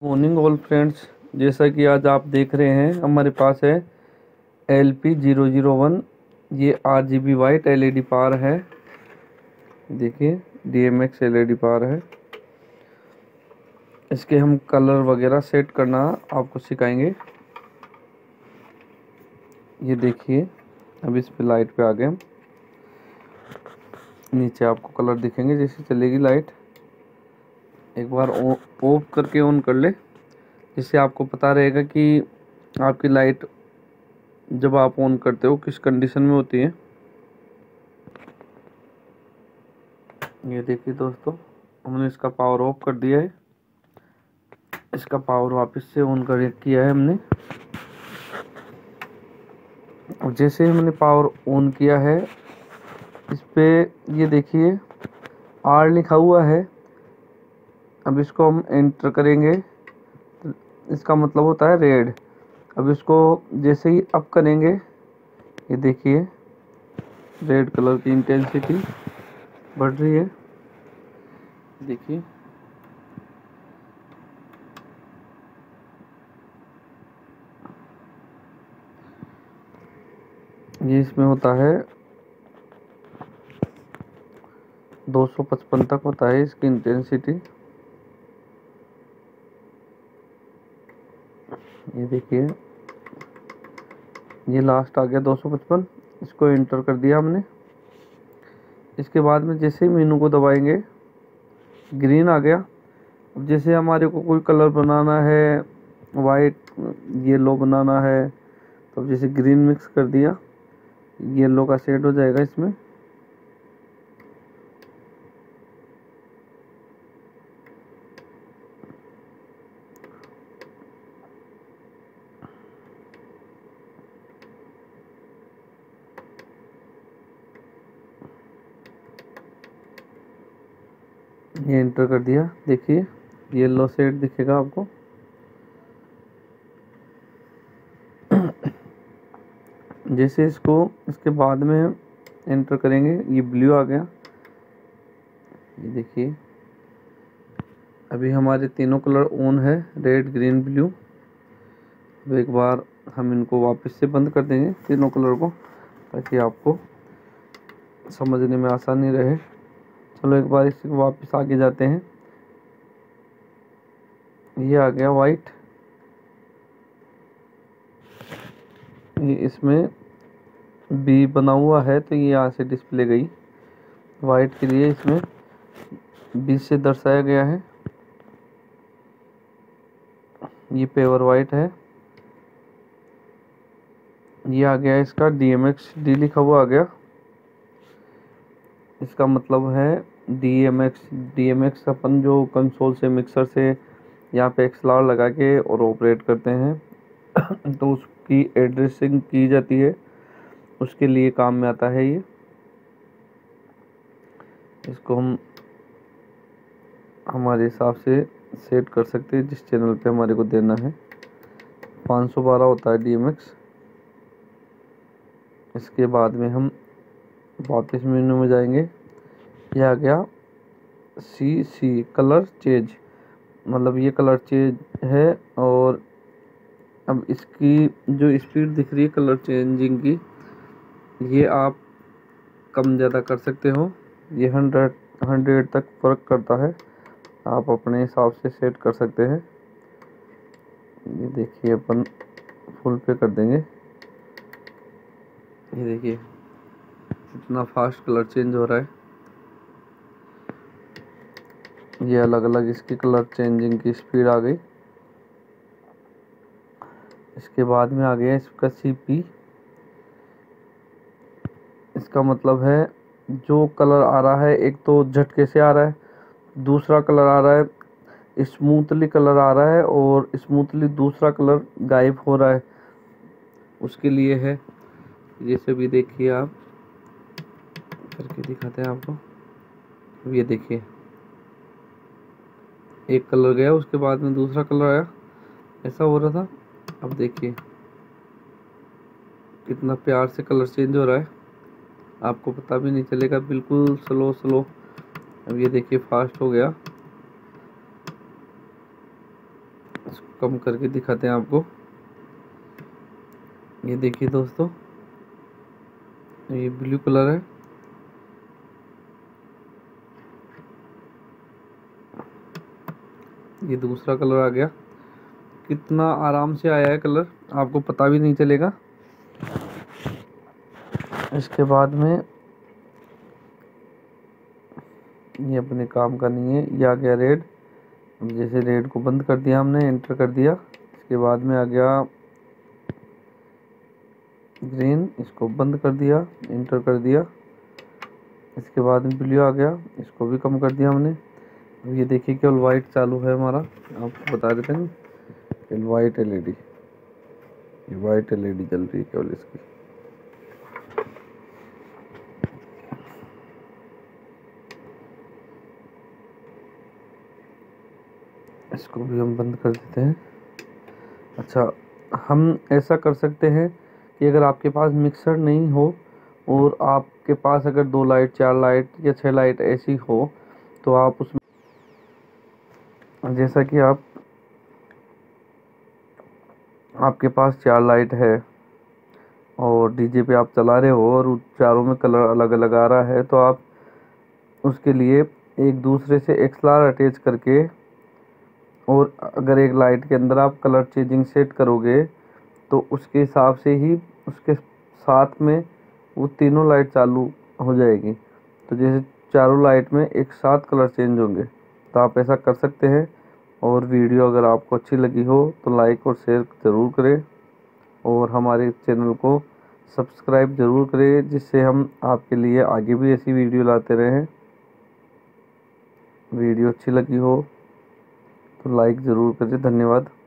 Morning all friends, जैसा कि आज आप देख रहे हैं हमारे पास है LP001। ये RGB वाइट LED पावर है। देखिए DMX LED पावर है। इसके हम कलर वगैरह सेट करना आपको सिखाएंगे। ये देखिए, अब इस पे लाइट पे आ गए हम। नीचे आपको कलर दिखेंगे जैसे चलेगी लाइट। एक बार ऑफ करके ऑन कर ले, जिससे आपको पता रहेगा कि आपकी लाइट जब आप ऑन करते हो किस कंडीशन में होती है। ये देखिए दोस्तों, हमने इसका पावर ऑफ कर दिया है। इसका पावर वापस से ऑन कर किया है हमने। और जैसे ही हमने पावर ऑन किया है, इस पे ये देखिए R लिखा हुआ है। अब इसको हम एंटर करेंगे, इसका मतलब होता है रेड। अब इसको जैसे ही अप करेंगे, ये देखिए रेड कलर की इंटेंसिटी बढ़ रही है। देखिए ये इसमें होता है 255 तक होता है इसकी इंटेंसिटी। ये देखिए, ये लास्ट आ गया 255। इसको एंटर कर दिया हमने। इसके बाद में जैसे ही मेनू को दबाएंगे, ग्रीन आ गया। अब जैसे हमारे को कोई कलर बनाना है, वाइट येलो बनाना है, तो जैसे ग्रीन मिक्स कर दिया, येलो का शेड हो जाएगा इसमें। ये एंटर कर दिया, देखिए येलो शेड दिखेगा आपको। जैसे इसको इसके बाद में एंटर करेंगे, ये ब्लू आ गया। ये देखिए, अभी हमारे तीनों कलर ऑन है, रेड ग्रीन ब्लू। अब एक बार हम इनको वापस से बंद कर देंगे तीनों कलर को, ताकि आपको समझने में आसानी रहे। चलो एक बार इससे वापस आगे जाते हैं। ये आ गया वाइट। ये इसमें बी बना हुआ है, तो ये यहाँ से डिस्प्ले गई। वाइट के लिए इसमें बी से दर्शाया गया है। ये पेवर वाइट है। ये आ गया इसका DMX, डी लिखा हुआ आ गया। इसका मतलब है DMX अपन जो कंसोल से मिक्सर से यहाँ पे XLR लगा के और ऑपरेट करते हैं तो उसकी एड्रेसिंग की जाती है, उसके लिए काम में आता है ये। इसको हम हमारे हिसाब से सेट कर सकते हैं, जिस चैनल पे हमारे को देना है। 512 होता है DMX। इसके बाद में हम वापस मेनू में जाएंगे। यह आ गया CC कलर चेंज, मतलब ये कलर चेंज है। और अब इसकी जो स्पीड दिख रही है कलर चेंजिंग की, ये आप कम ज़्यादा कर सकते हो। ये 100 तक फ़र्क करता है, आप अपने हिसाब से सेट कर सकते हैं। ये देखिए, अपन फुल पे कर देंगे। ये देखिए इतना फास्ट कलर चेंज हो रहा है। ये अलग अलग इसकी कलर चेंजिंग की स्पीड आ गई। इसके बाद में आ गया इसका CP। इसका मतलब है जो कलर आ रहा है, एक तो झटके से आ रहा है, दूसरा कलर आ रहा है स्मूथली कलर आ रहा है, और स्मूथली दूसरा कलर गायब हो रहा है, उसके लिए है। जैसे भी देखिए, आप करके दिखाते हैं आपको। अब ये देखिए, एक कलर गया, उसके बाद में दूसरा कलर आया, ऐसा हो रहा था। अब देखिए कितना प्यार से कलर चेंज हो रहा है, आपको पता भी नहीं चलेगा, बिल्कुल स्लो स्लो। अब ये देखिए फास्ट हो गया। इसको कम करके दिखाते हैं आपको। ये देखिए दोस्तों, ये ब्लू कलर है, ये दूसरा कलर आ गया। कितना आराम से आया है कलर, आपको पता भी नहीं चलेगा। इसके बाद में ये अपने काम का नहीं है, ये आ गया रेड। जैसे रेड को बंद कर दिया हमने, एंटर कर दिया। इसके बाद में आ गया ग्रीन, इसको बंद कर दिया, एंटर कर दिया। इसके बाद में ब्लू आ गया, इसको भी कम कर दिया हमने। अब ये देखिए केवल वाइट चालू है हमारा, आपको बता देते हैं केवल वाइट एलईडी, ये वाइट एलईडी जल रही है केवल इसकी। इसको भी हम बंद कर देते हैं। अच्छा, हम ऐसा कर सकते हैं कि अगर आपके पास मिक्सर नहीं हो और आपके पास अगर 2 लाइट, 4 लाइट या 6 लाइट ऐसी हो, तो आप उसमें, जैसा कि आपके पास 4 लाइट है और डीजे पे आप चला रहे हो और चारों में कलर अलग अलग आ रहा है, तो आप उसके लिए एक दूसरे से एक्सएलआर अटैच करके, और अगर एक लाइट के अंदर आप कलर चेंजिंग सेट करोगे तो उसके हिसाब से ही उसके साथ में वो तीनों लाइट चालू हो जाएगी। तो जैसे चारों लाइट में एक साथ कलर चेंज होंगे, तो आप ऐसा कर सकते हैं। और वीडियो अगर आपको अच्छी लगी हो तो लाइक और शेयर ज़रूर करें और हमारे चैनल को सब्सक्राइब ज़रूर करें, जिससे हम आपके लिए आगे भी ऐसी वीडियो लाते रहें। वीडियो अच्छी लगी हो तो लाइक ज़रूर करें। धन्यवाद।